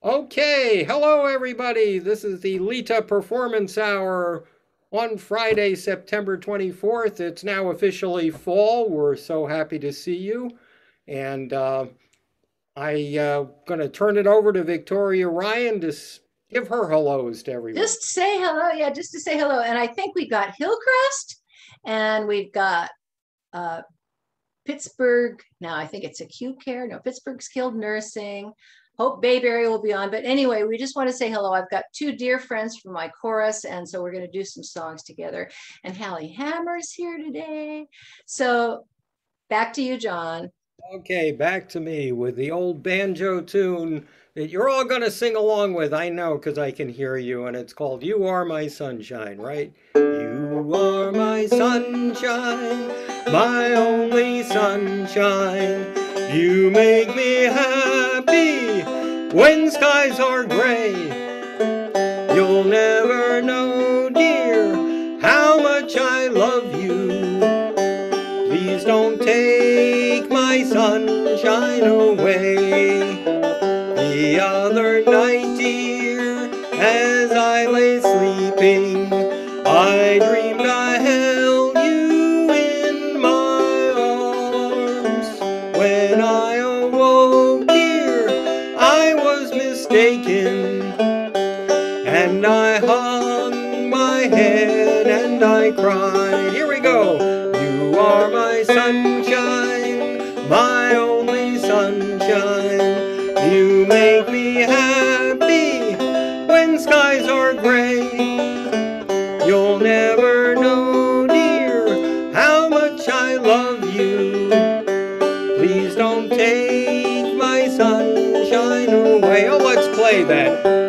Okay, hello everybody. This is the LITA Performance Hour on Friday, September 24th. It's now officially fall. We're so happy to see you. And I'm going to turn it over to Victoria Ryan to give her hellos to everyone. Just say hello. Yeah, just to say hello. And I think we've got Hillcrest and we've got uh, Pittsburgh. Now I think it's acute care. No, Pittsburgh Skilled Nursing. Hope Bayberry will be on. But anyway, we just want to say hello. I've got two dear friends from my chorus. And so we're going to do some songs together. And Hali Hammer's here today. So back to you, John. Okay, back to me with the old banjo tune that you're all going to sing along with. I know because I can hear you, and it's called You Are My Sunshine, right? You are my sunshine, my only sunshine. You make me happy when skies are gray. You'll never know, dear, how much I love you. Please don't take my sunshine away. The other night, dear, as I lay sleeping, I dreamed I held you in my arms. When I awoke, dear, I was mistaken, and I hung my head and I cried. Here we go. You are my sunshine, my only sunshine. You make me happy when skies are gray. You'll never know, dear, how much I love you. Please don't take my sunshine away. Oh, let's play that.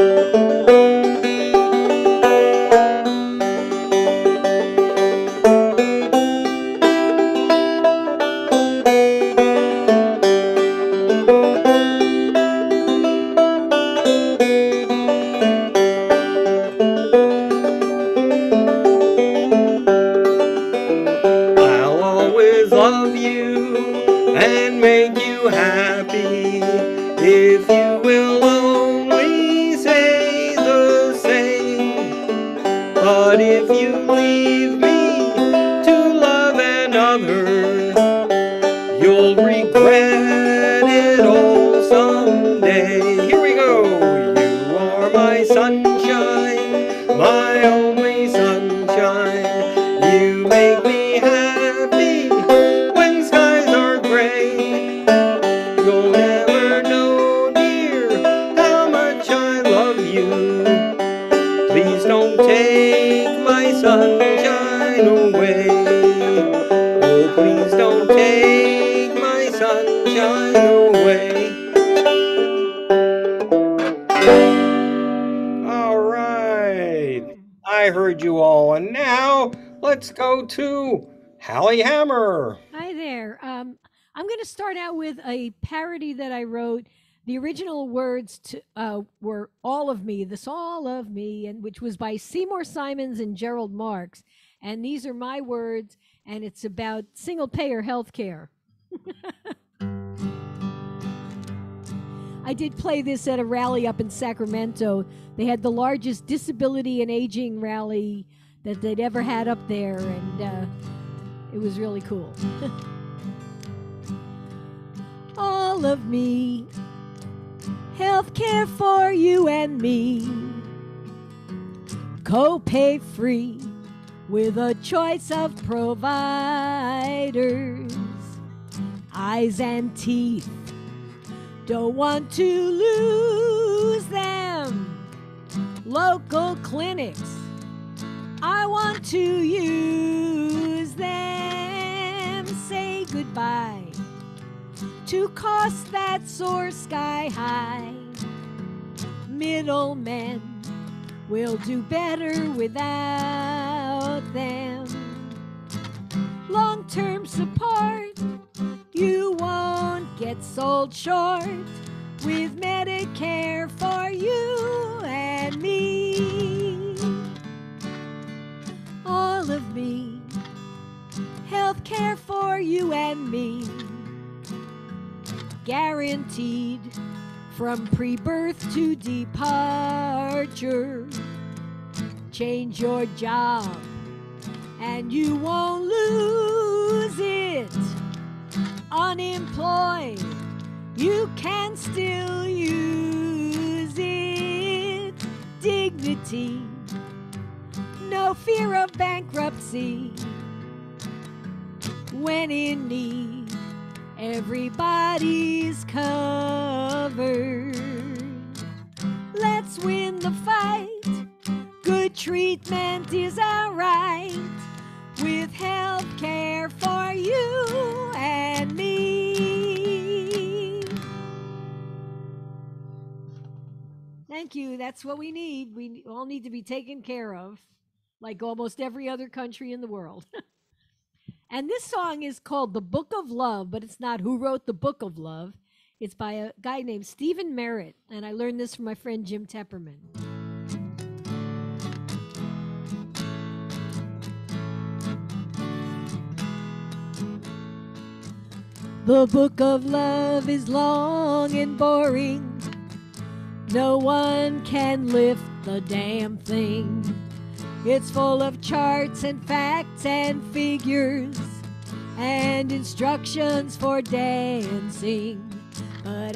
I'll always love you and make you happy if you will only say the same. But if you leave me to love another, you'll regret it all someday. Here we go. You are my sunshine, my only sunshine. You make me happy when skies are gray. You'll never know, dear, how much I love you. Please don't take my sunshine away. Oh, please don't take my sunshine away. All right. I heard you all. And now let's go to Hallie Hammer. Hi there. I'm going to start out with a parody that I wrote. The original words were "All of Me," this "All of Me," and which was by Seymour Simons and Gerald Marks. And these are my words, and it's about single-payer health care. I did play this at a rally up in Sacramento. They had the largest disability and aging rally that they'd ever had up there, and it was really cool. All of me, healthcare for you and me, co-pay free with a choice of providers, eyes and teeth, don't want to lose them, local clinics, I want to use them. Say goodbye to costs that soar sky high. Middlemen will do better without them. Long-term support, you won't get sold short with Medicare for you and me. All of me, healthcare for you and me, guaranteed from pre-birth to departure. Change your job and you won't lose it. Unemployed, you can still use it. Dignity, no fear of bankruptcy. When in need, everybody's covered. Let's win the fight. Good treatment is our right, with health care for you and me. Thank you. That's what we need. We all need to be taken care of, like almost every other country in the world. And this song is called The Book of Love, but it's not who wrote The Book of Love. It's by a guy named Stephen Merritt, and I learned this from my friend Jim Tepperman. The book of love is long and boring. No one can lift the damn thing. It's full of charts and facts and figures and instructions for dancing. But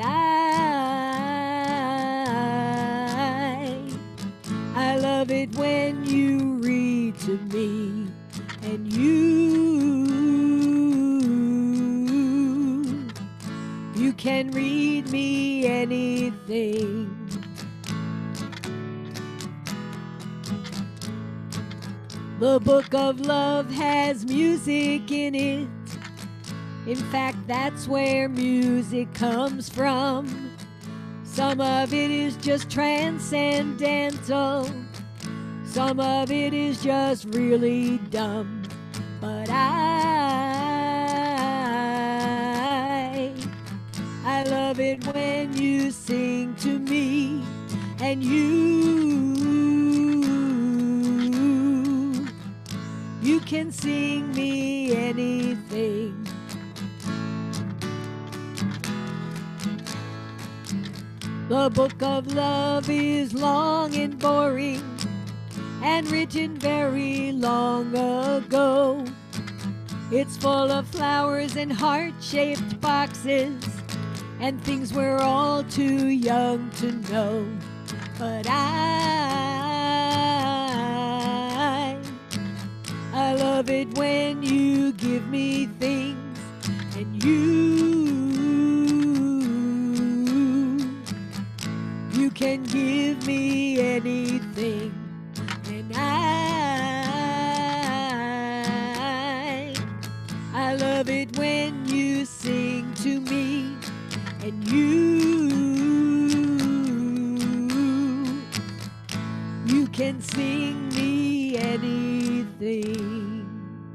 I love it when you read to me and you can read me anything. The book of love has music in it. In fact, that's where music comes from. Some of it is just transcendental. Some of it is just really dumb. But I love it when you sing to me and you can sing me anything. The book of love is long and boring and written very long ago. It's full of flowers and heart-shaped boxes and things we're all too young to know. But I love it when you give me things and you can give me anything. And I love it when you sing to me and you can sing me anything.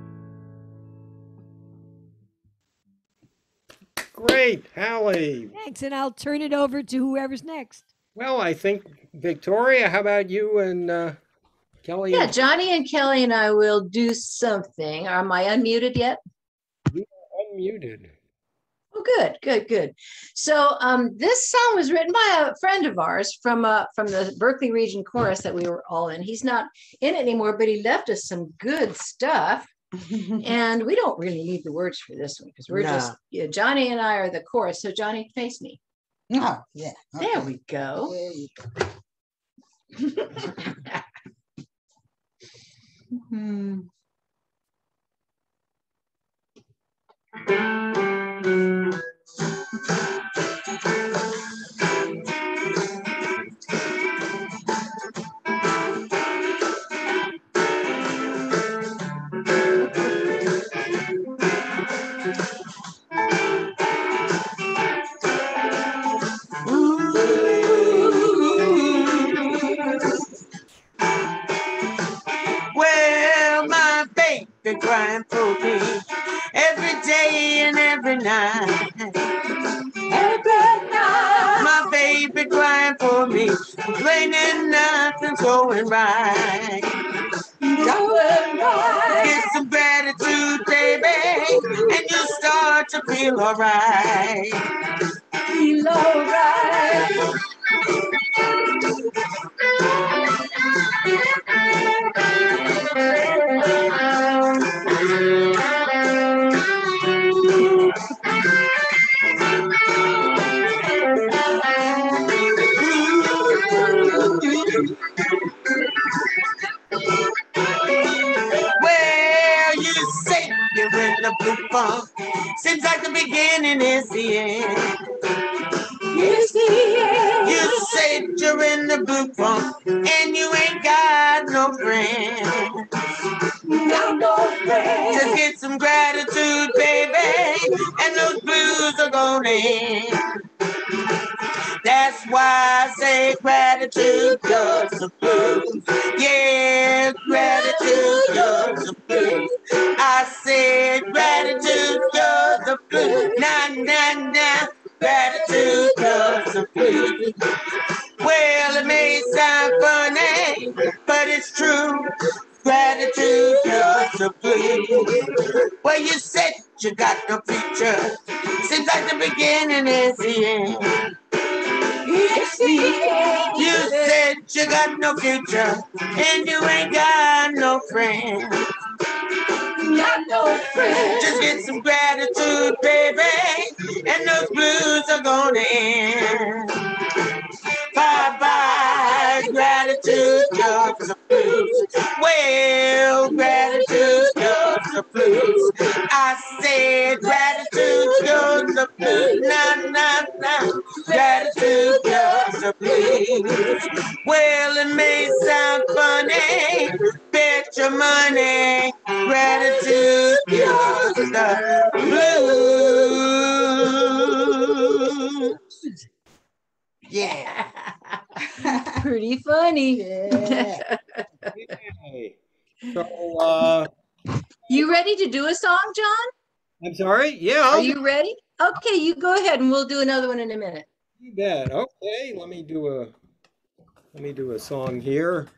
Great, Hali. Thanks, and I'll turn it over to whoever's next. Well, I think, Victoria, how about you and Kelly? Yeah, Johnny and Kelly and I will do something. Am I unmuted yet? You are unmuted. Oh, good. So this song was written by a friend of ours from the Berkeley Region Chorus that we were all in. He's not in it anymore, but he left us some good stuff. And we don't really need the words for this one because we're just Johnny and I are the chorus. So Johnny, face me. Oh, yeah. Okay. There we go. There you go. Well, my baby crying for me every day and every night. Every night. My baby crying for me, complaining nothing's going right. Going right. Get some gratitude, baby, and you start to feel alright. Feel alright. the beginning is the end. Yes, the end. You said you're in the blue funk and you ain't got no friend. No friend. Just get some gratitude, baby, and those blues are gonna end. That's why I say gratitude cures the blues. Yeah, gratitude cures the blues. I said gratitude cures the blues. Nah, nah, nah. Gratitude cures the blues. Well, it may sound funny, but it's true. Gratitude cures the blues. Well, you said you got no future. Seems like the beginning is the end. Yes, you said you got no future and you ain't got no friends. Got no friends. Just get some gratitude, baby, and those blues are gonna end. Bye-bye, gratitude cures the blues. Well, gratitude cures the blues. I said gratitude cures the blues. Nah, nah, nah. Gratitude cures the blues. Well, it may sound funny. Bet your money. Gratitude cures the blues. Yeah. Pretty funny. Yeah. Okay. So, You ready to do a song, John? I'm sorry. Yeah, Are I'll you ready? Okay, you go ahead and we'll do another one in a minute. do that. Okay, let me do a song here.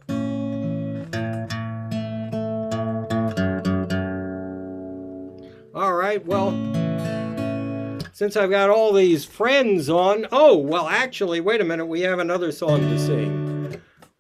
All right. Well, since I've got all these friends on, oh, well, actually, wait a minute. We have another song to sing.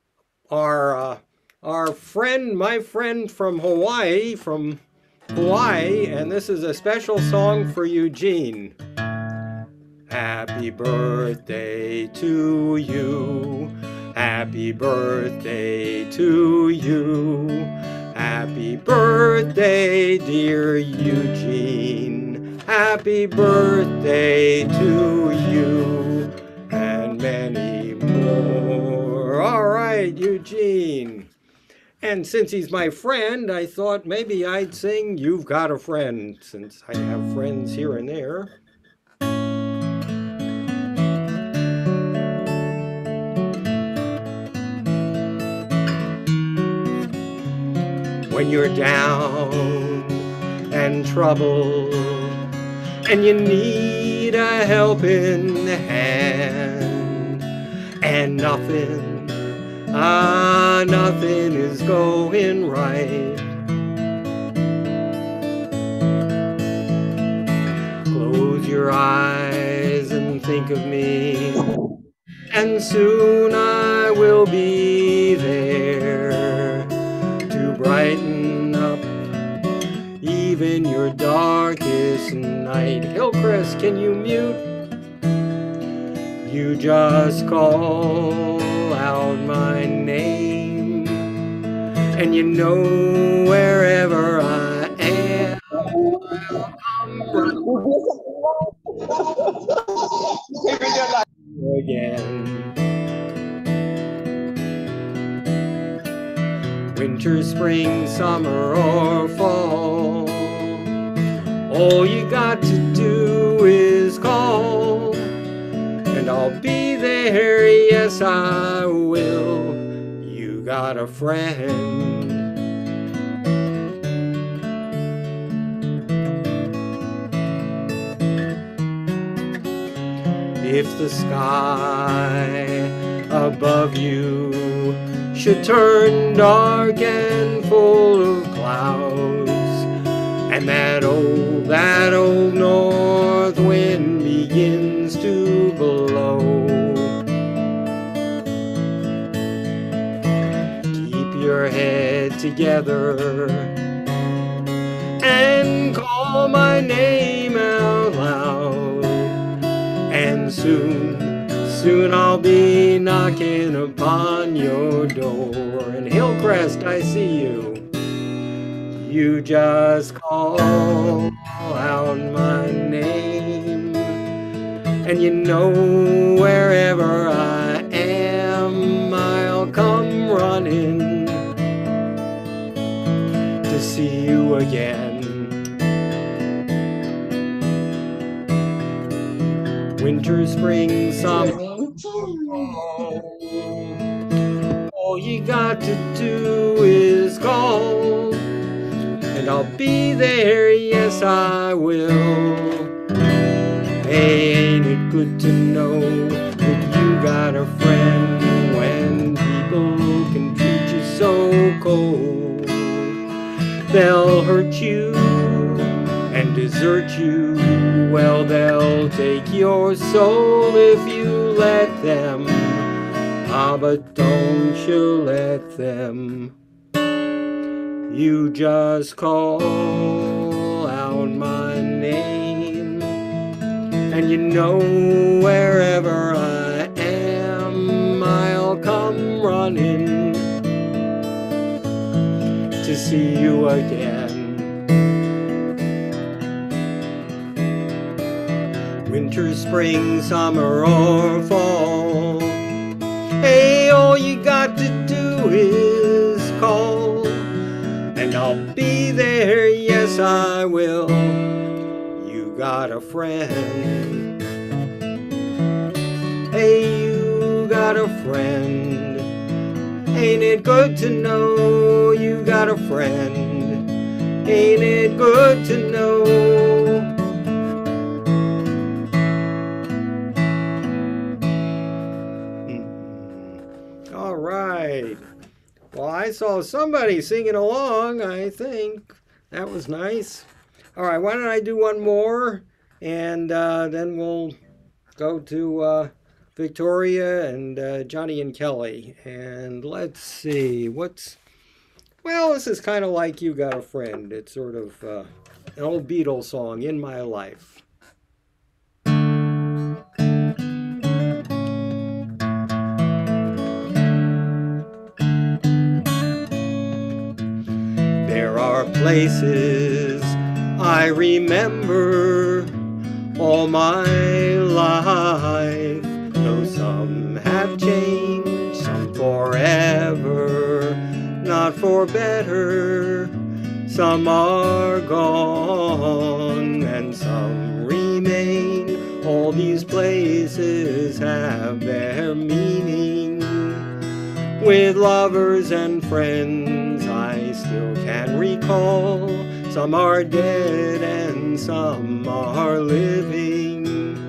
Our friend, my friend from Hawaii, and this is a special song for Eugene. Happy birthday to you. Happy birthday to you. Happy birthday, dear Eugene. Happy birthday to you. And many more. All right, Eugene. And since he's my friend, I thought maybe I'd sing You've Got a Friend, since I have friends here and there. When you're down and troubled and you need a helping hand and nothing is going right. Close your eyes and think of me, and soon I will be there to brighten up even your darkest night. Hillcrest, can you mute? You just call out my name, and you know wherever I am, I'll come again. Winter, spring, summer, or fall, all you got to do is call, and I'll be there, yes I will. You got a friend. If the sky above you should turn dark and full of clouds, and that old north wind begins to blow, keep your head together and call my name out loud, and soon I'll be knocking upon your door. And Hillcrest, I see you. You just call out my name. And you know wherever I am, I'll come running to see you again. Winter, spring, summer, fall. All you got to do is call, and I'll be there, yes I will. Hey, ain't it good to know that you got a friend when people can treat you so cold? They'll hurt you and desert you, well, they'll take your soul if you let them. Ah, but don't you let them. You just call out my name, and you know wherever I am, I'll come running to see you again. Winter, spring, summer, or fall. Hey, all you got to do is call, and I'll be there, yes I will. You got a friend. Hey, you got a friend. Ain't it good to know you got a friend? Ain't it good to know? All right. Well, I saw somebody singing along, I think. That was nice. All right, why don't I do one more, and then we'll go to Victoria and Johnnie and Kelly. And let's see, well, this is kind of like You Got a Friend. It's sort of an old Beatles song, In My Life. There are places I remember all my life, though some have changed, some forever, not for better. Some are gone and some remain. All these places have their meaning. With lovers and friends I still can recall. Some are dead and some are living.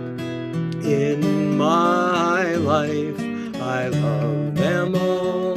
In my life I love them all.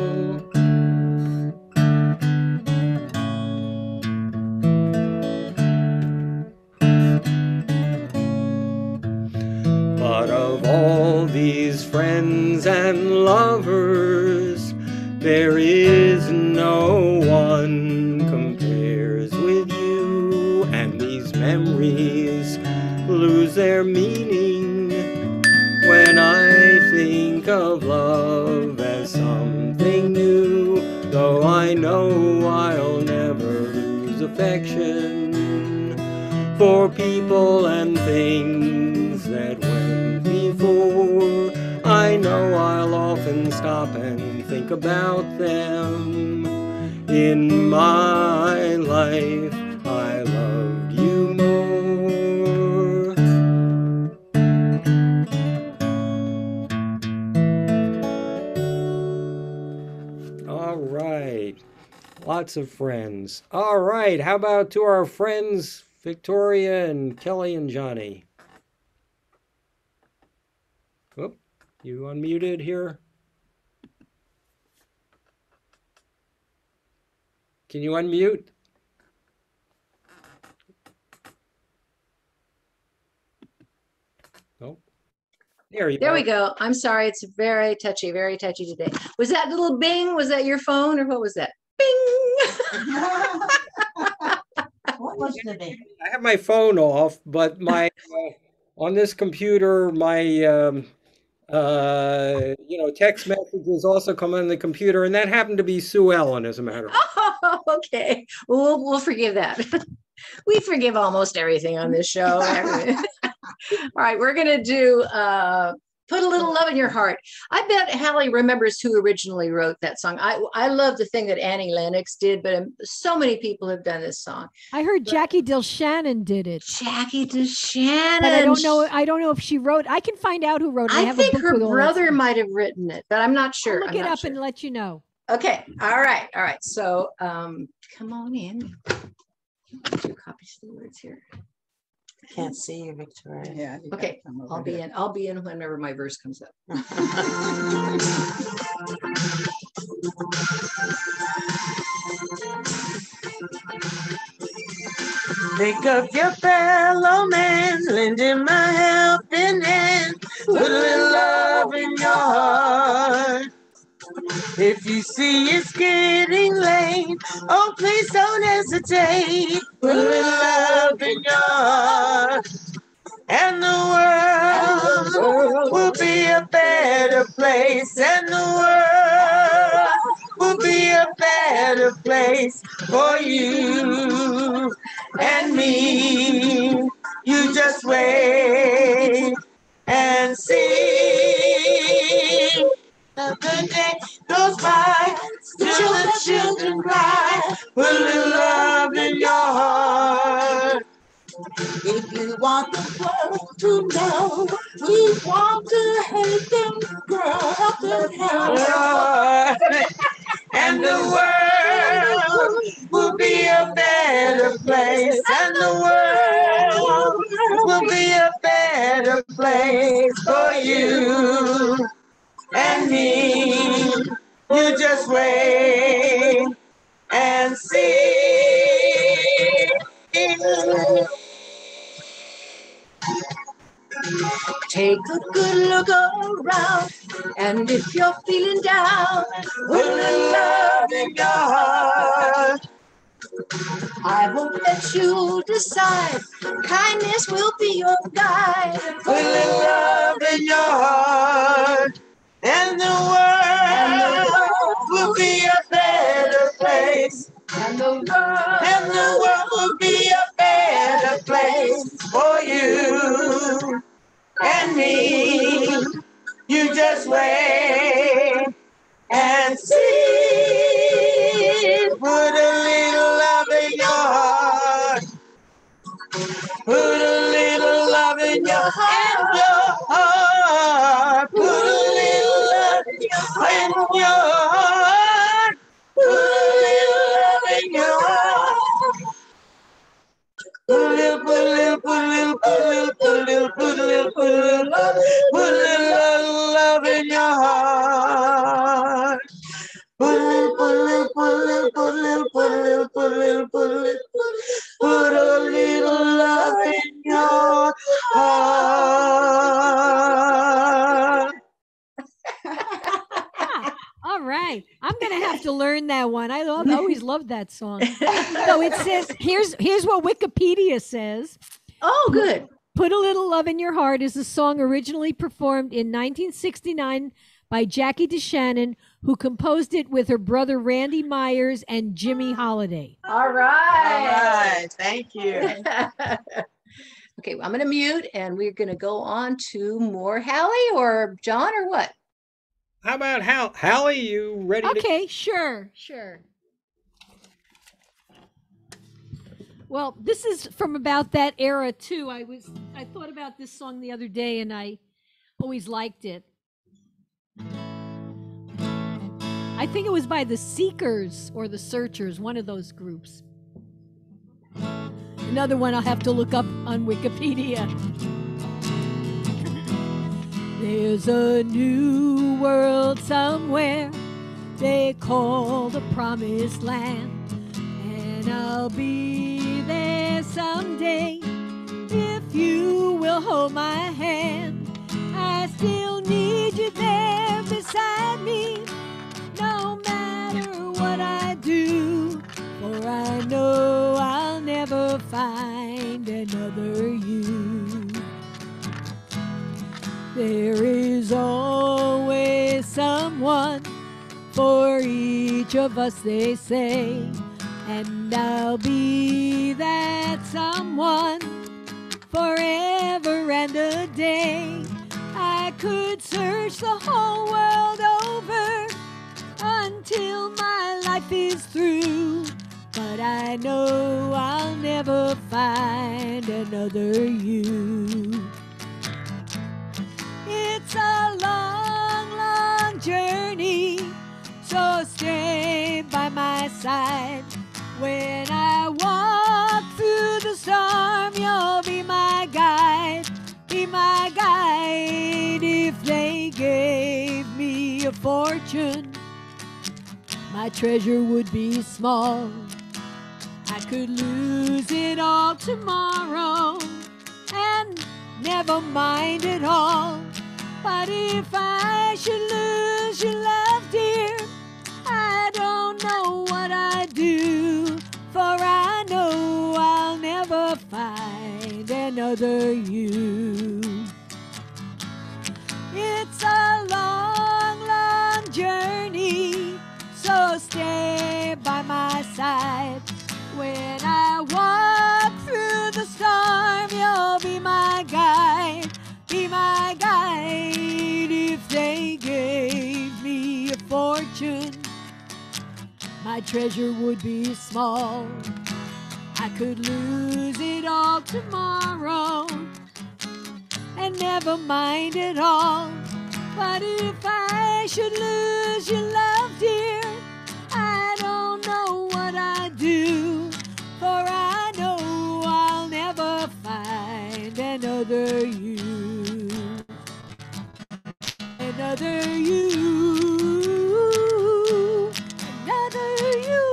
But of all these friends and lovers, there is no one compares with you, and these memories lose their meaning when I think of love as something new. Though I know I'll never lose affection for people and things that went before, I know I'll often stop and think about them. In my life, I loved you more. All right, lots of friends. All right, how about to our friends Victoria and Kelly and Johnnie? Oh, you unmuted here? Can you unmute? Nope. There you There are. we go. I'm sorry. It's very touchy today. Was that little bing? Was that your phone or what was that? Bing! What was the name? I have my phone off, but my on this computer, my text messages also come on the computer, and that happened to be Sue Ellen, as a matter of fact. Oh, okay. We'll forgive that. We forgive almost everything on this show. All right, we're going to do Put a Little Love in Your Heart. I bet Hali remembers who originally wrote that song. I love the thing that Annie Lennox did, but so many people have done this song. I heard Jackie DelShannon did it. Jackie DelShannon. But I don't know if she wrote. I can find out who wrote it. I think her brother might have written it, but I'm not sure. I'll look it up and let you know. Okay. All right. So come on in. 2 copies of the words here. Can't see you, Victoria. Yeah. Okay. I'll be in whenever my verse comes up. Pick up your fellow man, lend him a helping hand, put a little love in your heart. If you see it's getting late, oh, please don't hesitate. Put a little love in your heart, and the world will be a better place, and the world will be a better place for you and me. You just wait and see. The day goes by, still the children cry. Put a little love in your heart. If you want the world to know, we want to help them grow, help them help. And the world will be a better place, and the world will be a better place for you and me. You just wait and see. Take a good look around, and if you're feeling down, put a little love in your heart. I hope that you decide kindness will be your guide. Put a little love in your heart, and the world will be a better place. And the world will be a better place for you and me. You just wait and see. Put a little love in your heart. Put a little love in your heart. Put a little love in your heart. Put a little love in your heart. Put a little love in your heart. Put a little love in your heart. All right. I'm going to have to learn that one. I always loved that song. So it says, here's what Wikipedia says. Oh, good. Put a Little Love in Your Heart is a song originally performed in 1969 by Jackie DeShannon, who composed it with her brother Randy Myers and Jimmy Holiday. All right. All right. Thank you. Okay, well, I'm going to mute, and we're going to go on to more Hali or John or what? How about Hali? You ready? Okay, sure. Well, this is from about that era too. I thought about this song the other day, and I always liked it. I think it was by the Seekers or the Searchers, one of those groups. Another one I'll have to look up on Wikipedia. There's a new world somewhere they call the Promised Land, and I'll be there someday if you will hold my hand. I still need you there beside me, no matter what I do, for I know I'll never find another you. There is always someone for each of us, they say, and I'll be that someone forever and a day. I could search the whole world over until my life is through, but I know I'll never find another you. It's a long, long journey, so stay by my side. When I walk through the storm, you'll be my guide, be my guide. If they gave me a fortune, my treasure would be small. I could lose it all tomorrow and never mind at all. But if I should lose your love, dear, I don't know what I'd do, for I know I'll never find another you. It's a long, long journey, so stay by my side. When I walk through the storm, you'll be my guide, be my guide. If they gave me a fortune, my treasure would be small. I could lose it all tomorrow and never mind at all. But if I should lose your love, dear, I don't know what I'd do, for I know I'll never find another you. Another you. Another you.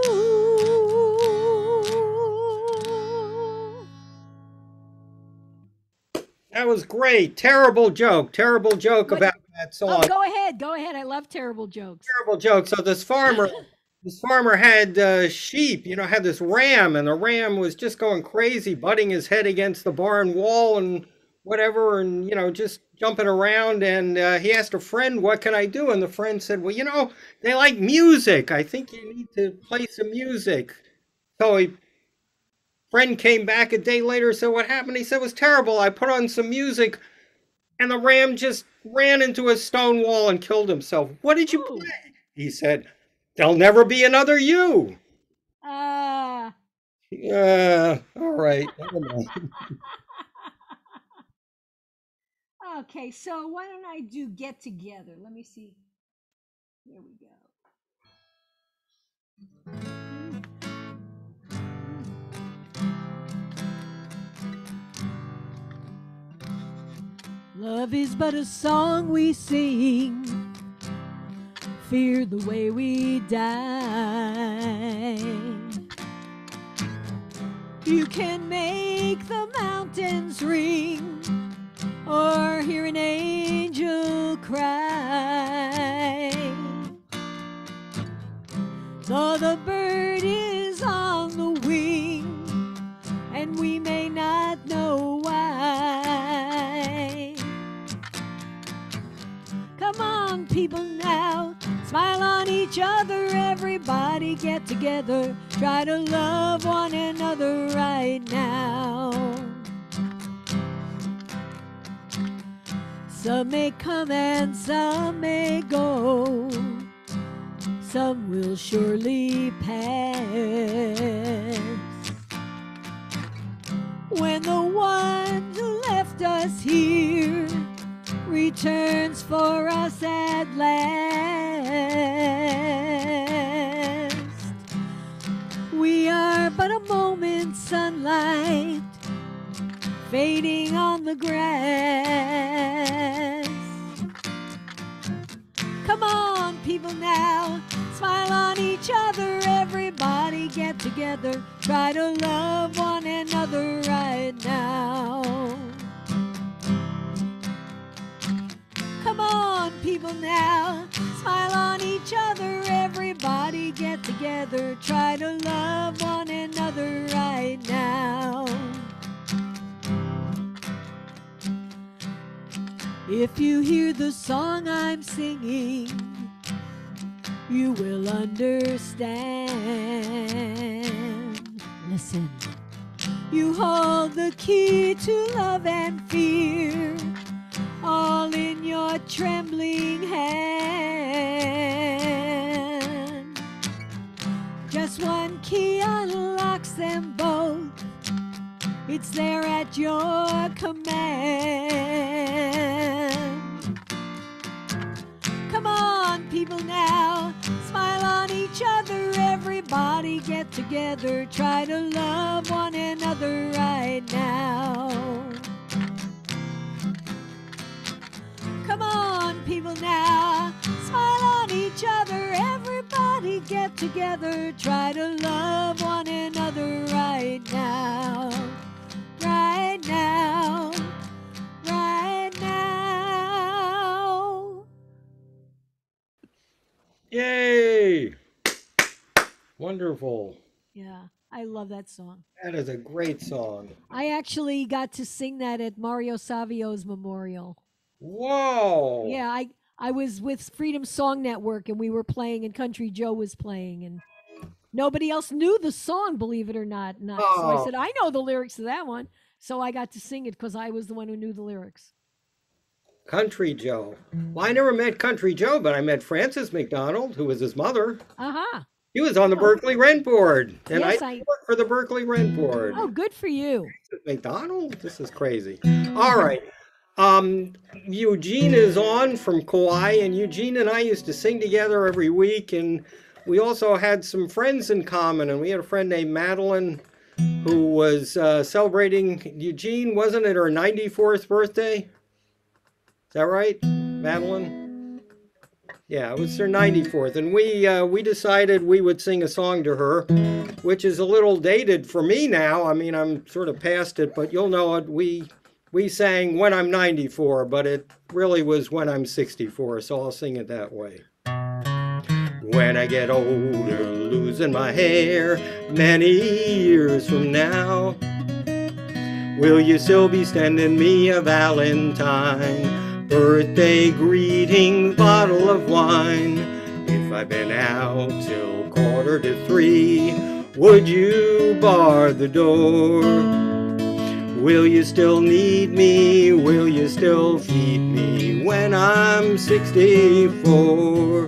That was great. Terrible joke. Terrible joke What? about that song. Oh, go ahead. Go ahead. I love terrible jokes. Terrible joke. So this farmer had sheep, had this ram, and the ram was just going crazy, butting his head against the barn wall and whatever, and just jumping around. And he asked a friend, "What can I do?" And the friend said, "Well, they like music. I think you need to play some music." So friend came back a day later and said, "What happened?" He said, "It was terrible. I put on some music, and the ram just ran into a stone wall and killed himself." "What did you Ooh. play?" He said, "There'll never be another you." Ah. All right. Never mind. Okay, so why don't I do Get Together? Let me see. There we go. Love is but a song we sing, fear the way we die. You can make the mountains ring or hear an angel cry. Though the bird is on the wing and we may not know why. Come on, people, now, smile on each other. Everybody get together, try to love one another right now. Some may come and some may go, some will surely pass. When the one who left us here returns for us at last, we are but a moment's sunlight fading on the grass. Come on, people, now, smile on each other. Everybody get together, try to love one another right now. Come on, people, now, smile on each other. Everybody get together, try to love one another right now. If you hear the song I'm singing, you will understand. Listen. You hold the key to love and fear, all in your trembling hand. Just one key unlocks them both. It's there at your command. Come on, people now, smile on each other. Everybody get together. Try to love one another right now. Come on, people now, smile on each other. Everybody get together. Try to love one another right now. Right now. Right now. Yay! Wonderful. Yeah, I love that song. That is a great song. I actually got to sing that at Mario Savio's memorial. Whoa! Yeah, I was with Freedom Song Network and we were playing and Country Joe was playing and nobody else knew the song, believe it or not. So I Oh. said, I know the lyrics to that one. So I got to sing it because I was the one who knew the lyrics. Country Joe. Well, I never met Country Joe, but I met Frances McDonald, who was his mother. Uh-huh. He was on the Berkeley Rent Board, and Yes, I worked for the Berkeley Rent Board. Oh, good for you. McDonald? This is crazy. All right. Eugene is on from Kauai, and Eugene and I used to sing together every week, and we also had some friends in common, and we had a friend named Madeline who was celebrating, Eugene, wasn't it her 94th birthday? Is that right, Madeline? Yeah, it was her 94th, and we decided we would sing a song to her, which is a little dated for me now. I mean, I'm sort of past it, but you'll know it. We sang When I'm 94, but it really was When I'm 64, so I'll sing it that way. When I get older, losing my hair, many years from now, will you still be sending me a Valentine? Birthday greeting, bottle of wine. If I've been out till 2:45, would you bar the door? Will you still need me? Will you still feed me when I'm 64?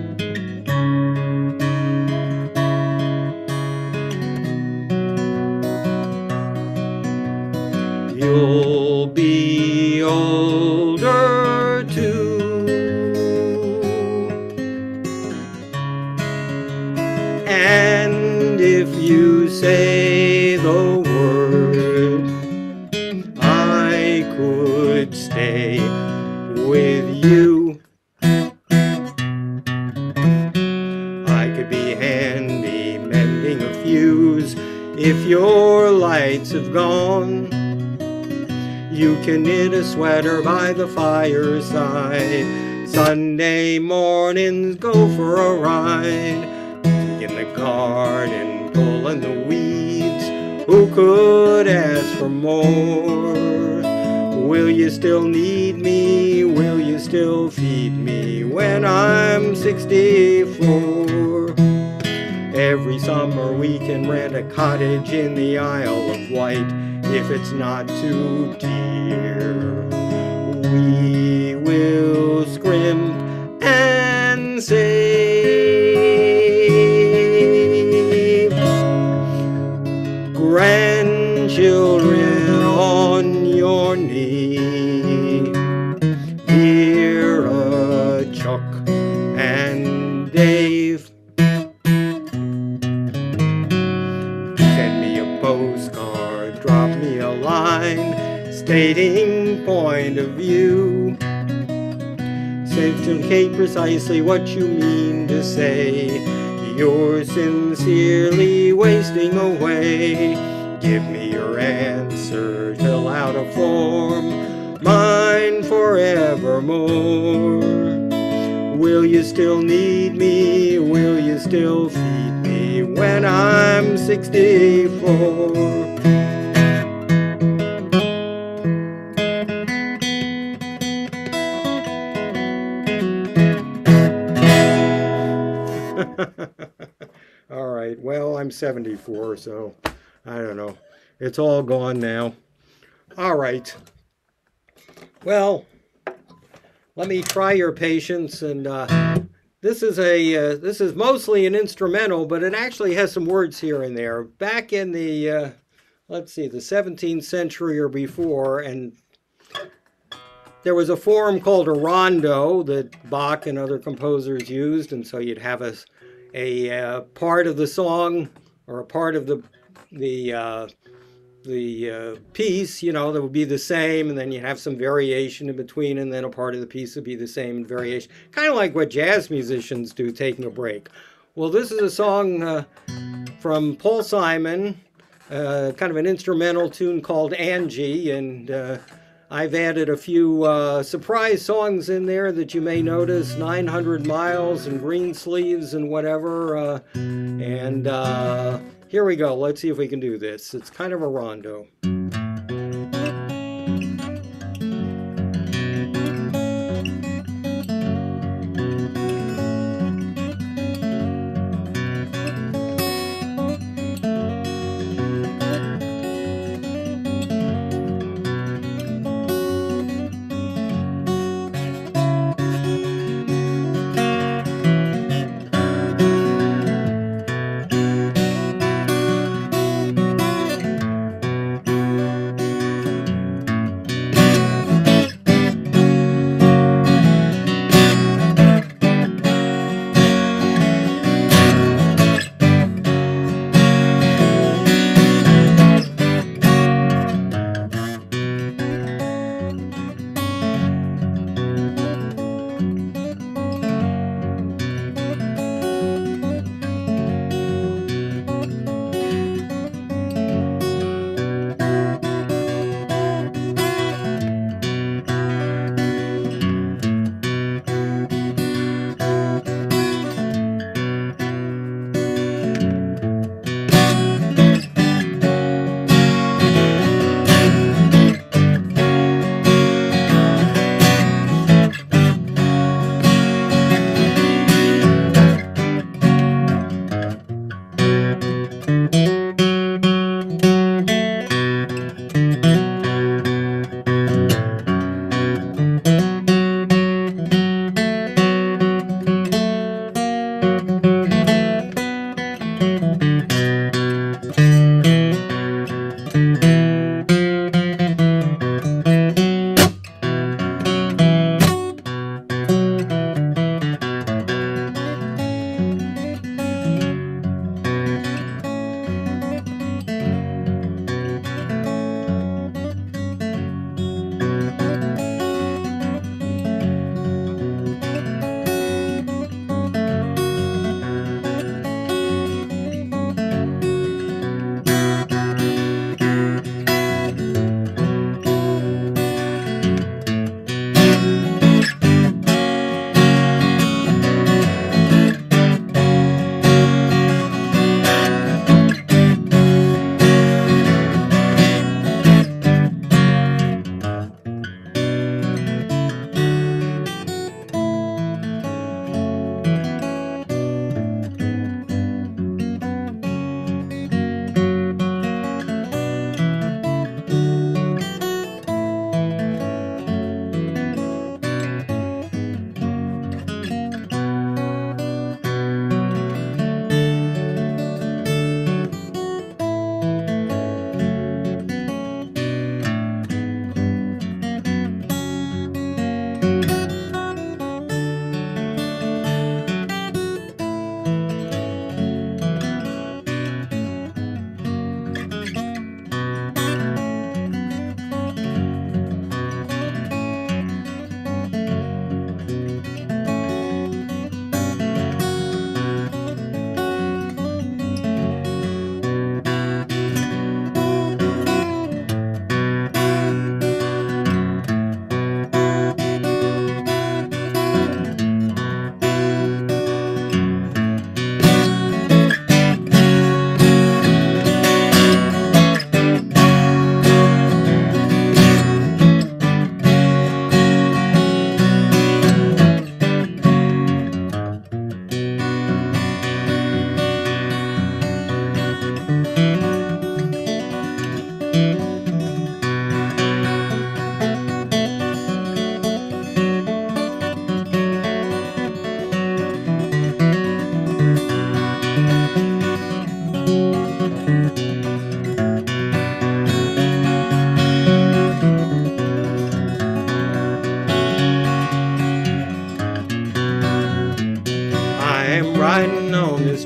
You'll be older too, and if you say the word, I could stay with you. I could be handy mending a fuse if your lights have gone. You can knit a sweater by the fireside. Sunday mornings go for a ride. In the garden, pulling the weeds. Who could ask for more? Will you still need me? Will you still feed me when I'm 64? Every summer we can rent a cottage in the Isle of Wight. If it's not too dear, we will scrimp and save. Grandchildren on your knee, Vera, Chuck, and Dave. Send me a postcard, drop me a line stating point of view. Indicate precisely what you mean to say. You're sincerely wasting away. Give me your answer, fill out a form, mine forevermore. Will you still need me? Will you still feed me when I'm 64? All right, well, I'm 74, so I don't know. It's all gone now. All right. Well, let me try your patience. And this is mostly an instrumental, but it actually has some words here and there. Back in the let's see, the 17th century or before, and there was a form called a rondo that Bach and other composers used, and so you'd have a part of the song or a part of the piece, that would be the same, and then you have some variation in between, and then a part of the piece would be the same variation, kind of like what jazz musicians do, taking a break. Well, this is a song from Paul Simon, kind of an instrumental tune called Angie, and I've added a few surprise songs in there that you may notice, 900 Miles and Green Sleeves and whatever, and here we go. Let's see if we can do this. It's kind of a rondo.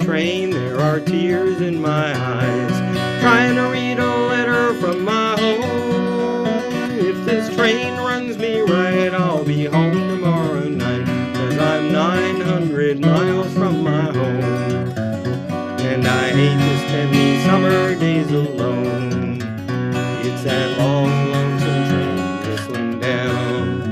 train, there are tears in my eyes, trying to read a letter from my home. If this train runs me right, I'll be home tomorrow night, 'cause I'm 900 miles from my home. And I hate to spend these summer days alone. It's that long, lonesome train whistling down.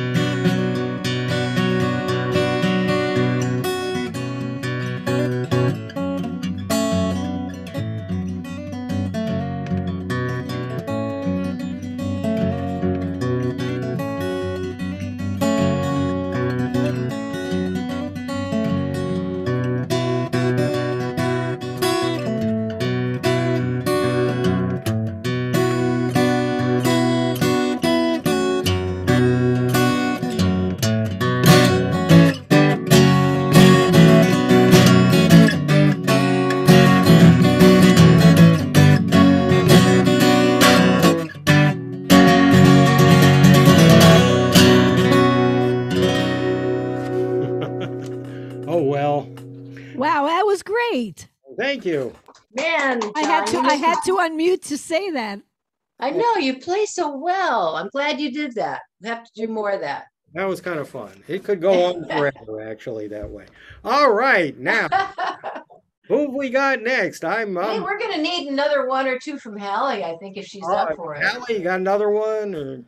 Oh well. Wow, that was great. Thank you. Man, I had John, to unmute to say that. I know you play so well. I'm glad you did that. We have to do more of that. That was kind of fun. It could go on forever, actually, that way. All right, now, who have we got next? Hey, we're gonna need another one or two from Hali, I think, if she's up for it. Hali, you got another one? Or?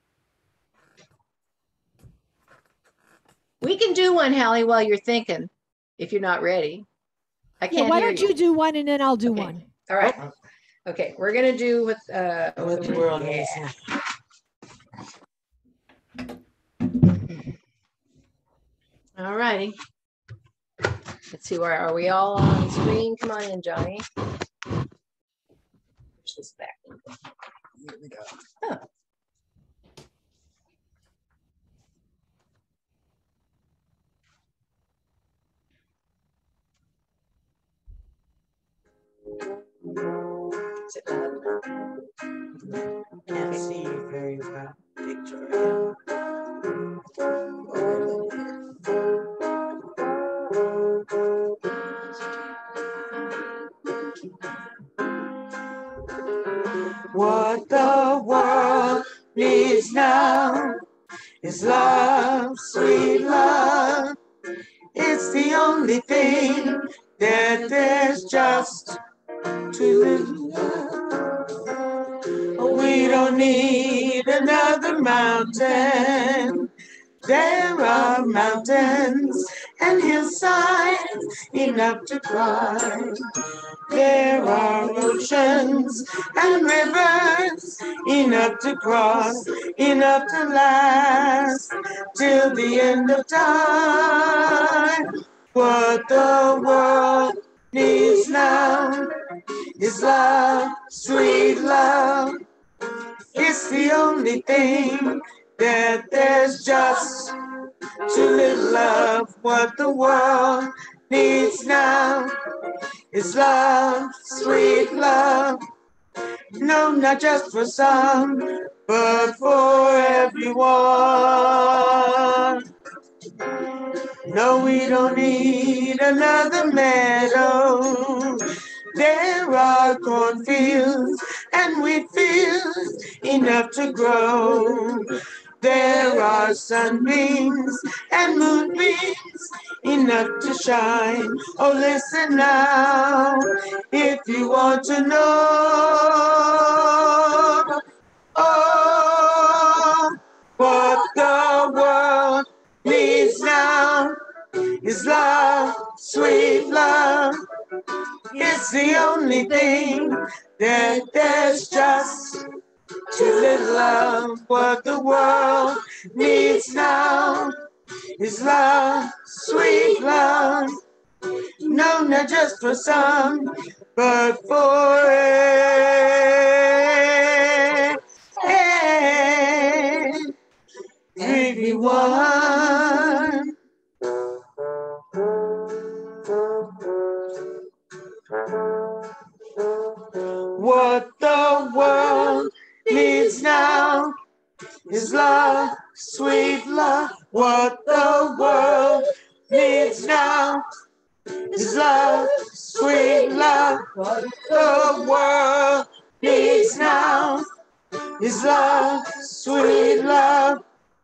We can do one, Hali, while you're thinking, if you're not ready. I can't Yeah, why hear don't you do one and then I'll do Okay. one. All right. Okay, we're gonna do what the world needs. All righty. Let's see, where are we all on the screen? Come on in, Johnny. Push this back. Here we go. Oh. Is it loud? Can't see you very well. Victoria. What the world needs now is love, sweet love. It's the only thing that there's just too little love. We don't need another mountain. There are mountains and hillsides enough to climb. There are oceans and rivers enough to cross, enough to last till the end of time. What the world needs now is love, sweet love. It's the only thing that there's just too little love. What the world needs now is love, sweet love. No, not just for some, but for everyone. No, we don't need another meadow. There are cornfields and wheat fields enough to grow. There are sunbeams and moonbeams enough to shine. Oh, listen now, if you want to know. Oh, what the world needs now is love, sweet love. It's the only thing that there's just too little love. What the world needs now is love, sweet love. No, not just for some, but for everyone. What the world needs now is love, sweet love. What the world needs now is love, sweet love. What the world needs now is love, sweet love.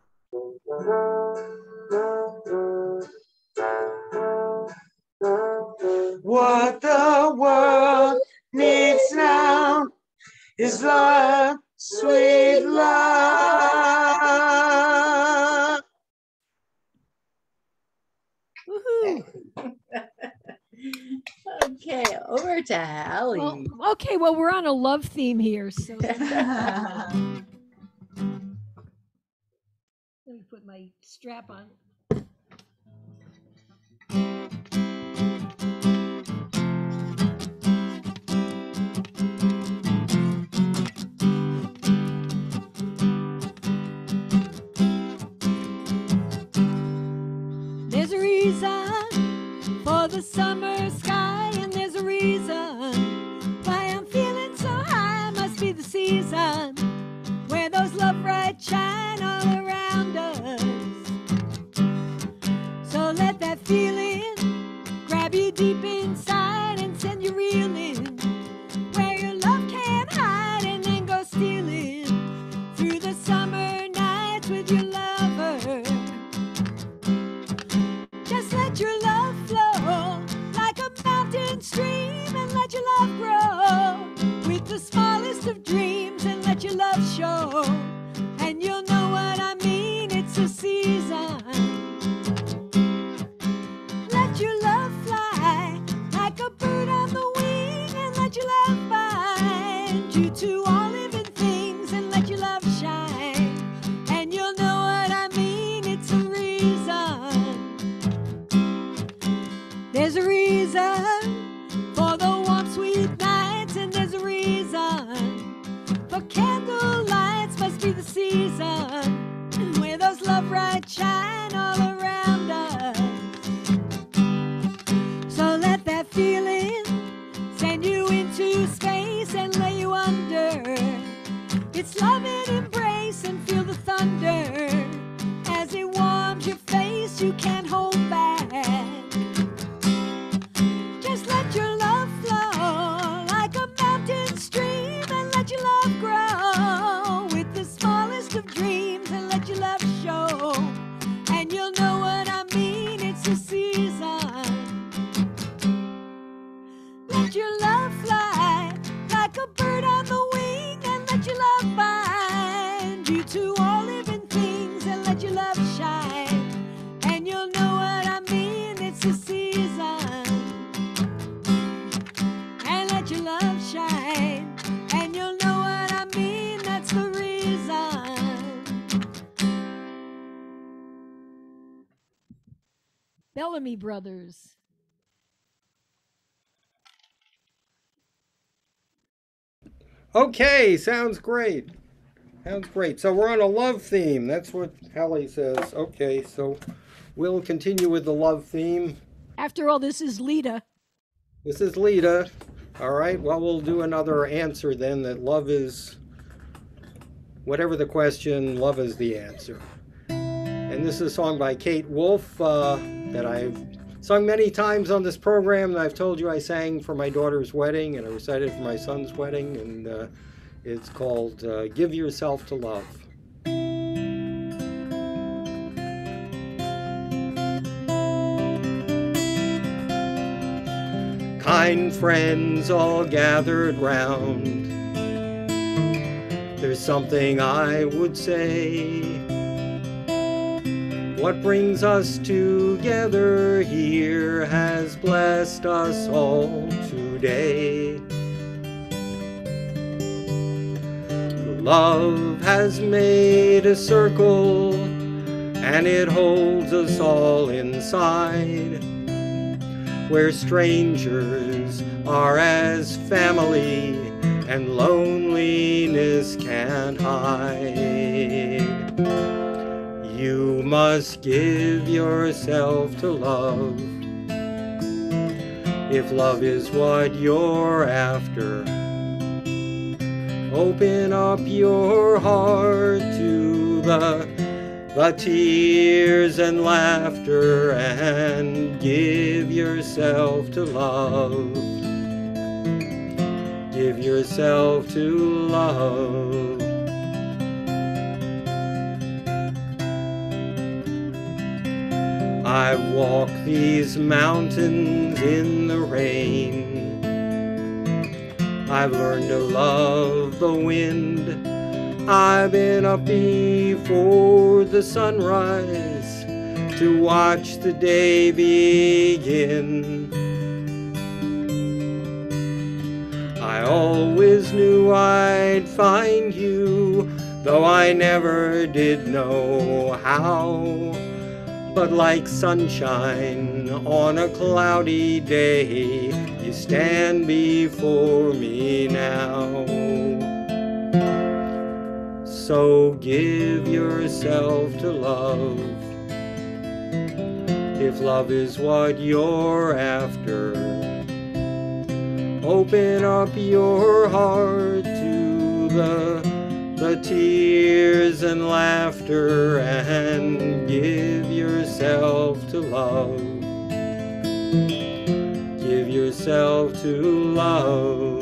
What the world needs now is love, sweet love. Woohoo! Okay, over to Hali. Well, okay, well, we're on a love theme here, so let me put my strap on. There's a reason for the summer sky, and there's a reason why I'm feeling so high. Must be the season where those love rights shine all around us. So let that feeling grab you deep inside and send you reeling where your love can't hide, and then go stealing through the summer nights with your lover. Just let your love flow like a mountain stream, and let your love grow with the smallest of dreams, and let your love show. And you'll know what I mean, it's a season. Let your love fly like a bird on the wing, and let your love bind you to all living things, and let your love shine. And you'll know what I mean, it's a reason. There's a reason for the warm, sweet nights, and there's a reason for candle lights. Must be the season where those love rights shine all around us. So let that feeling send you into space and lay you under its love and embrace, and feel the thunder as it warms your face. You can't hold back. Just let your love flow like a mountain stream, and let your love grow with the smallest of dreams, and let your love show. And you'll know what I mean, it's a season. Let your love fly like a bird on the wing, and let your love bind you to all living things, and let your love shine. And you'll know what I mean, it's a season. And let your love shine, and you'll know what I mean, that's the reason. Bellamy Brothers. Okay, sounds great. Sounds great. So we're on a love theme. That's what Hali says. Okay, so we'll continue with the love theme. After all, this is LITA. This is LITA. All right, well, we'll do another answer then, that love is, whatever the question, love is the answer. And this is a song by Kate Wolf that I've sung many times on this program. And I've told you I sang for my daughter's wedding, and I recited for my son's wedding, and it's called Give Yourself to Love. Kind friends all gathered round, there's something I would say. What brings us together here has blessed us all today. Love has made a circle, and it holds us all inside, where strangers are as family and loneliness can't hide. You must give yourself to love, if love is what you're after. Open up your heart to the the tears and laughter, and give yourself to love. Give yourself to love. I've walked these mountains in the rain. I've learned to love the wind. I've been up before the sunrise to watch the day begin. I always knew I'd find you, though I never did know how. But like sunshine on a cloudy day, you stand before me now. So give yourself to love. If love is what you're after, open up your heart to the tears and laughter, and give yourself to love. Give yourself to love.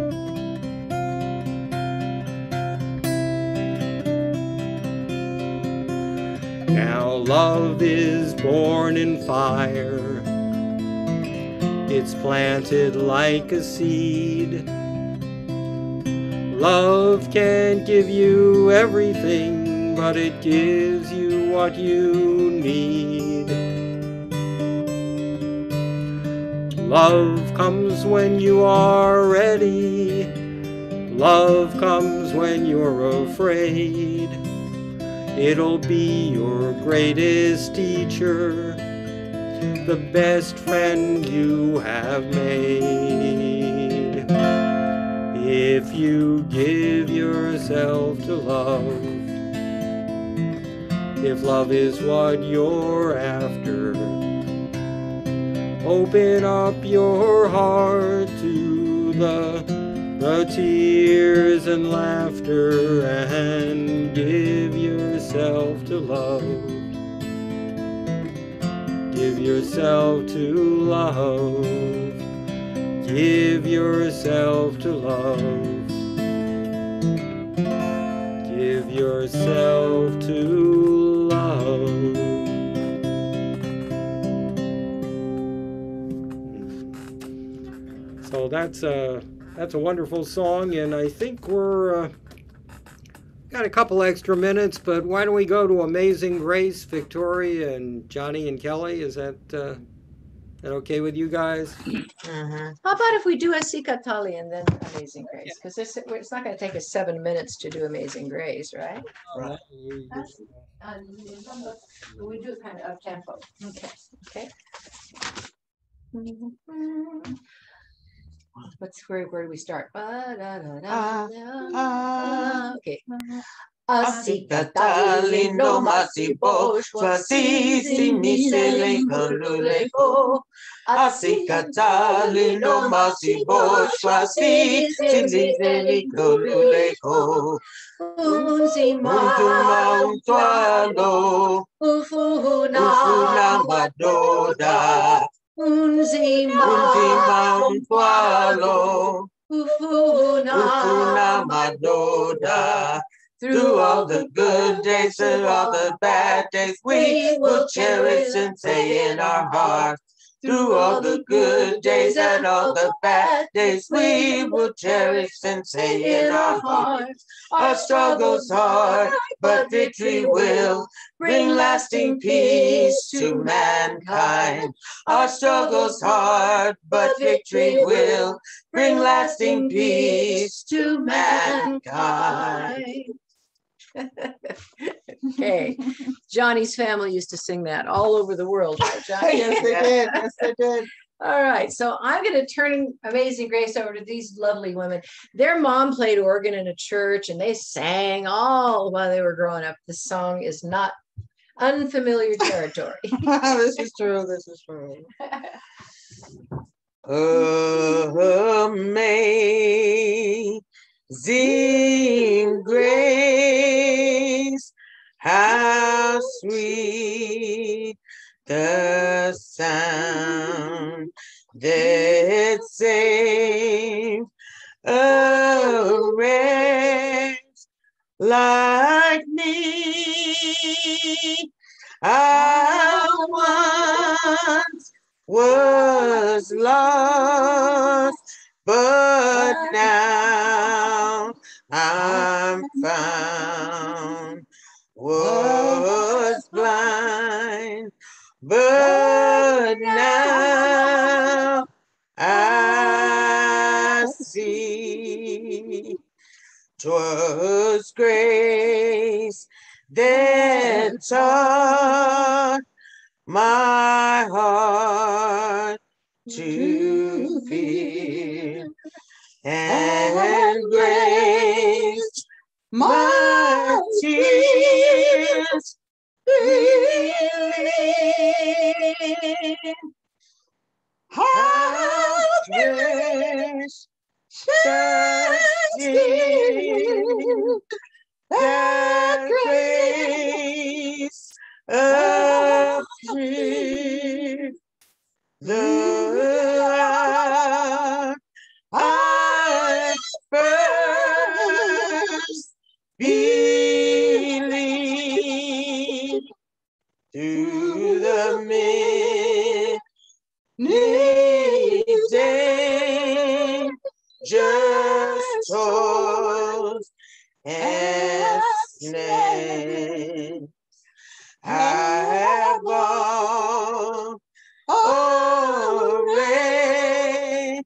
Now love is born in fire. It's planted like a seed. Love can't give you everything, but it gives you what you need. Love comes when you are ready. Love comes when you're afraid. It'll be your greatest teacher, the best friend you have made. If you give yourself to love, if love is what you're after, open up your heart to the tears and laughter, and give yourself to love. Give yourself to love. Give yourself to love. Give yourself to love. So that's a wonderful song, and I think we're got a couple extra minutes, but why don't we go to Amazing Grace, Victoria and Johnny and Kelly? Is that okay with you guys? How about if we do Asikatali and then Amazing Grace? Because it's not going to take us 7 minutes to do Amazing Grace, right? Right. We do it kind of up tempo. Okay. Where do we start? Okay. Asikatali no masibo, swasisi misele koluleko. Asikatali no masibo, swasisi misele koluleko. Unzima untwalo, ufuna madoda. Unzima untwalo, ufuna madoda. Through all the good days and all the bad days, we will cherish and say in our hearts. Through all the good days and all the bad days, we will cherish and say in our hearts. Our struggle's hard, but victory will bring lasting peace to mankind. Our struggle's hard, but victory will bring lasting peace to mankind. Okay. Johnny's family used to sing that all over the world, right, Johnny? Yes, they did. Yes, they did. All right, so I'm going to turn Amazing Grace over to these lovely women. Their mom played organ in a church, and they sang all while they were growing up. This song is not unfamiliar territory. This is true. This is true. Amazing grace, how sweet the sound that saved a wretch like me. I once was lost, but now I'm found. Was blind, but now I see. 'Twas grace that taught my heart to fear, and grace my tears relieved. How precious is that grace of free, the hour I first believed. Through the many days, just toils and snares, I have already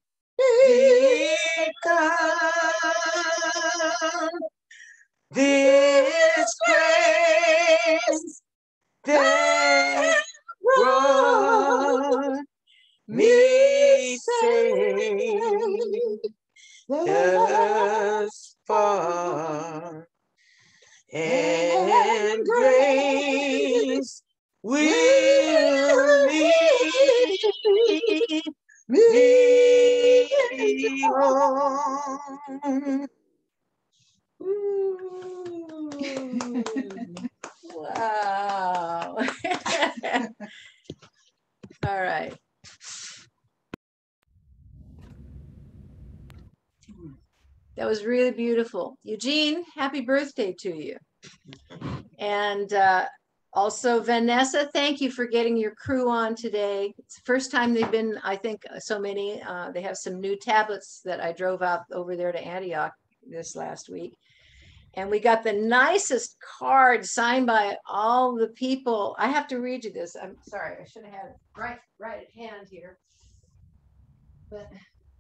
become. This grace that brought me safe thus far, and grace will lead me home. Wow. All right. That was really beautiful. Eugene, happy birthday to you. And also Vanessa, thank you for getting your crew on today. It's the first time they've been, I think, so many. They have some new tablets that I drove out over there to Antioch this last week. And we got the nicest card signed by all the people. I have to read you this. I'm sorry, I should have had it right at hand here. But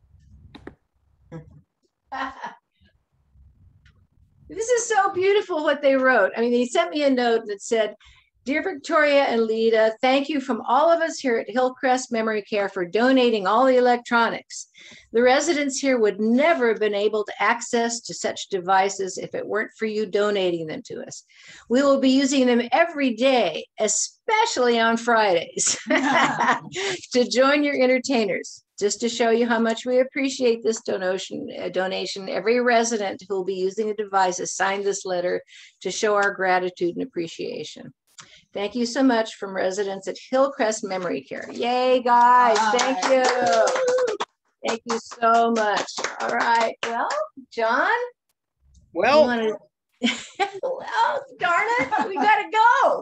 this is so beautiful what they wrote. I mean, they sent me a note that said, "Dear Victoria and Lita, thank you from all of us here at Hillcrest Memory Care for donating all the electronics. The residents here would never have been able to access to such devices if it weren't for you donating them to us. We will be using them every day, especially on Fridays, to join your entertainers. Just to show you how much we appreciate this donation, every resident who will be using the devices signed this letter to show our gratitude and appreciation. Thank you so much from residents at Hillcrest Memory Care." Yay, guys. Thank you. Thank you so much. All right. Well, John? Well, Well, darn it. We got to go.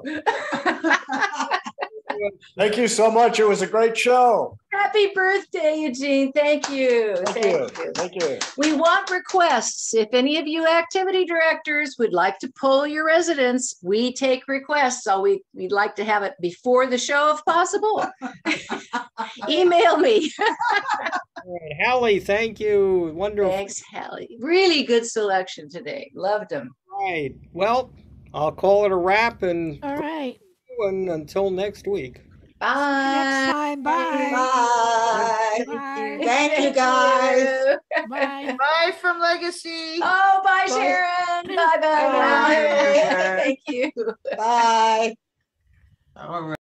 Thank you so much. It was a great show. Happy birthday, Eugene. Thank you. Thank you. We want requests. If any of you activity directors would like to poll your residents, we take requests. So we'd like to have it before the show if possible. Email me. all right, Hali, thank you. Wonderful. Thanks, Hali. Really good selection today. Loved them. All right. Well, I'll call it a wrap and All right. until next week. Bye. Next time. Bye. Bye. Bye. Thank you, guys. Bye. Bye from Legacy. Oh, bye, Sharon. Bye. Bye. Thank you. Bye. All right.